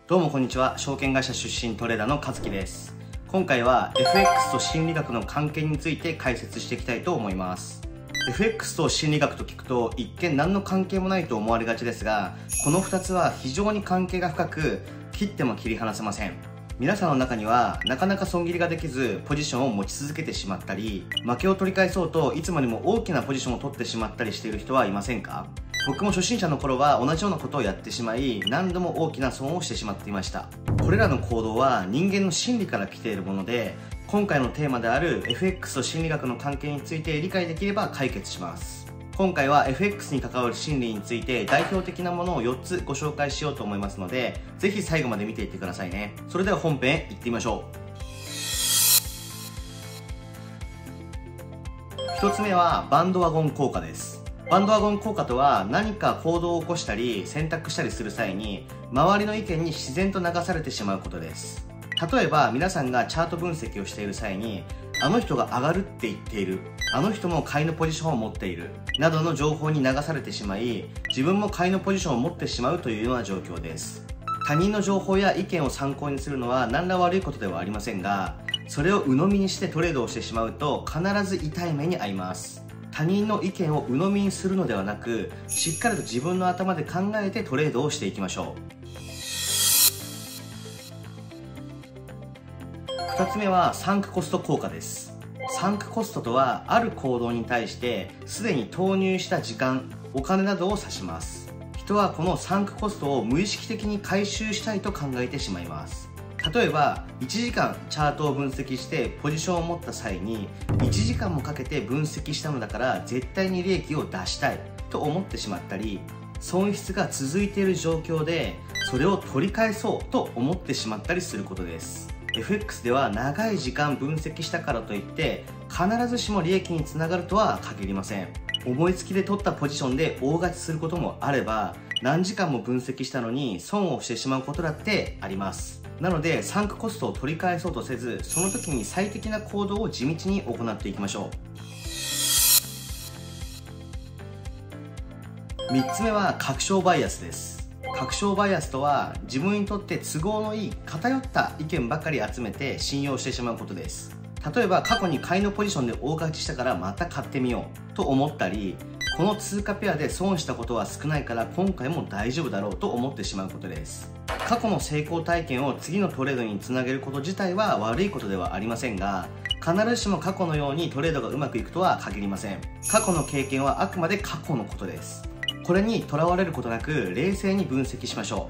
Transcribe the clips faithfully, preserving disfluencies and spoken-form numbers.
どうもこんにちは。証券会社出身トレーダーの和樹です。今回は エフエックス と心理学の関係について解説していきたいと思います。 エフエックス と心理学と聞くと一見何の関係もないと思われがちですが、このふたつは非常に関係が深く、切っても切り離せません。皆さんの中にはなかなか損切りができずポジションを持ち続けてしまったり、負けを取り返そうといつまでも大きなポジションを取ってしまったりしている人はいませんか？僕も初心者の頃は同じようなことをやってしまい、何度も大きな損をしてしまっていました。これらの行動は人間の心理から来ているもので、今回のテーマである エフエックス と心理学の関係について理解できれば解決します。今回は エフエックス に関わる心理について代表的なものをよっつご紹介しようと思いますので、ぜひ最後まで見ていってくださいね。それでは本編へ行ってみましょう。ひとつめはバンドワゴン効果です。バンドワゴン効果とは、何か行動を起こしたり選択したりする際に周りの意見に自然と流されてしまうことです。例えば皆さんがチャート分析をしている際に、あの人が上がるって言っている、あの人も買いのポジションを持っているなどの情報に流されてしまい、自分も買いのポジションを持ってしまうというような状況です。他人の情報や意見を参考にするのは何ら悪いことではありませんが、それを鵜呑みにしてトレードをしてしまうと必ず痛い目に遭います。他人の意見を鵜呑みにするのではなく、しっかりと自分の頭で考えてトレードをしていきましょう。ふたつめはサンクコスト効果です。サンクコストとは、ある行動に対してすでに投入した時間、お金などを指します。人はこのサンクコストを無意識的に回収したいと考えてしまいます。例えばいちじかんチャートを分析してポジションを持った際に、いちじかんもかけて分析したのだから絶対に利益を出したいと思ってしまったり、損失が続いている状況でそれを取り返そうと思ってしまったりすることです。 エフエックス では長い時間分析したからといって必ずしも利益につながるとは限りません。思いつきで取ったポジションで大勝ちすることもあれば、何時間も分析したのに損をしてしまうことだってあります。なのでサンクコストを取り返そうとせず、その時に最適な行動を地道に行っていきましょう。みっつめは確証バイアスです。確証バイアスとは、自分にとって都合のいい偏った意見ばかり集めて信用してしまうことです。例えば過去に買いのポジションで大勝ちしたからまた買ってみようと思ったり、この通貨ペアで損したことは少ないから今回も大丈夫だろうと思ってしまうことです。過去の成功体験を次のトレードにつなげること自体は悪いことではありませんが、必ずしも過去のようにトレードがうまくいくとは限りません。過去の経験はあくまで過去のことです。これにとらわれることなく冷静に分析しましょ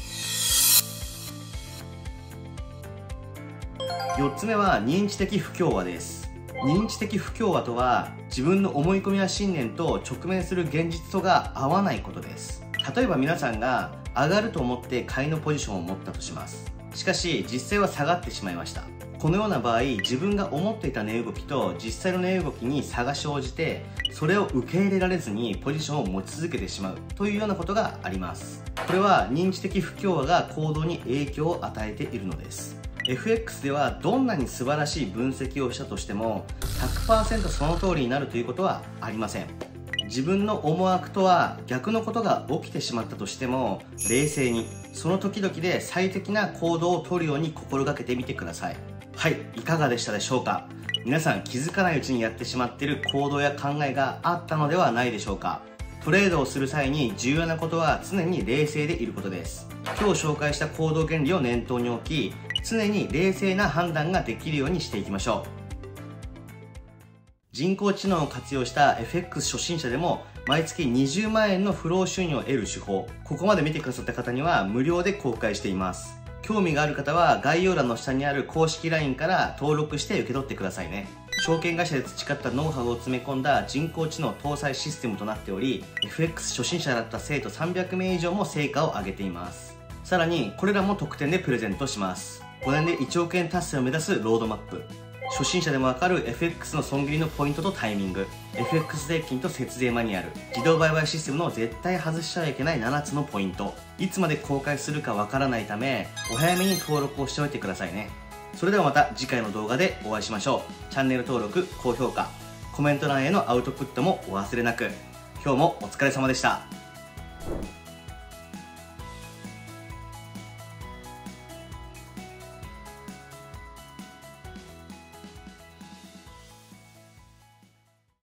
う。よっつめは認知的不協和です。認知的不協和とは、自分の思い込みや信念と直面する現実とが合わないことです。例えば皆さんが上がると思って買いのポジションを持ったとします。しかし実際は下がってしまいました。このような場合、自分が思っていた値動きと実際の値動きに差が生じて、それを受け入れられずにポジションを持ち続けてしまうというようなことがあります。これは認知的不協和が行動に影響を与えているのです。エフエックス ではどんなに素晴らしい分析をしたとしても ひゃくパーセント その通りになるということはありません。自分の思惑とは逆のことが起きてしまったとしても、冷静にその時々で最適な行動をとるように心がけてみてください。はい、いかがでしたでしょうか。皆さん気づかないうちにやってしまっている行動や考えがあったのではないでしょうか。トレードをする際に重要なことは常に冷静でいることです。今日紹介した行動原理を念頭に置き、常に冷静な判断ができるようにしていきましょう。人工知能を活用した エフエックス 初心者でも毎月にじゅうまんえんの不労収入を得る手法、ここまで見てくださった方には無料で公開しています。興味がある方は概要欄の下にある公式 ライン から登録して受け取ってくださいね。証券会社で培ったノウハウを詰め込んだ人工知能搭載システムとなっており、 エフエックス 初心者だった生徒さんびゃくめい以上も成果を上げています。さらにこれらも特典でプレゼントします。ごねんでいちおくえん達成を目指すロードマップ、初心者でもわかる エフエックス の損切りのポイントとタイミング、 エフエックス 税金と節税マニュアル、自動売買システムの絶対外しちゃいけないななつのポイント、いつまで公開するかわからないためお早めに登録をしておいてくださいね。それではまた次回の動画でお会いしましょう。チャンネル登録、高評価、コメント欄へのアウトプットもお忘れなく。今日もお疲れ様でした。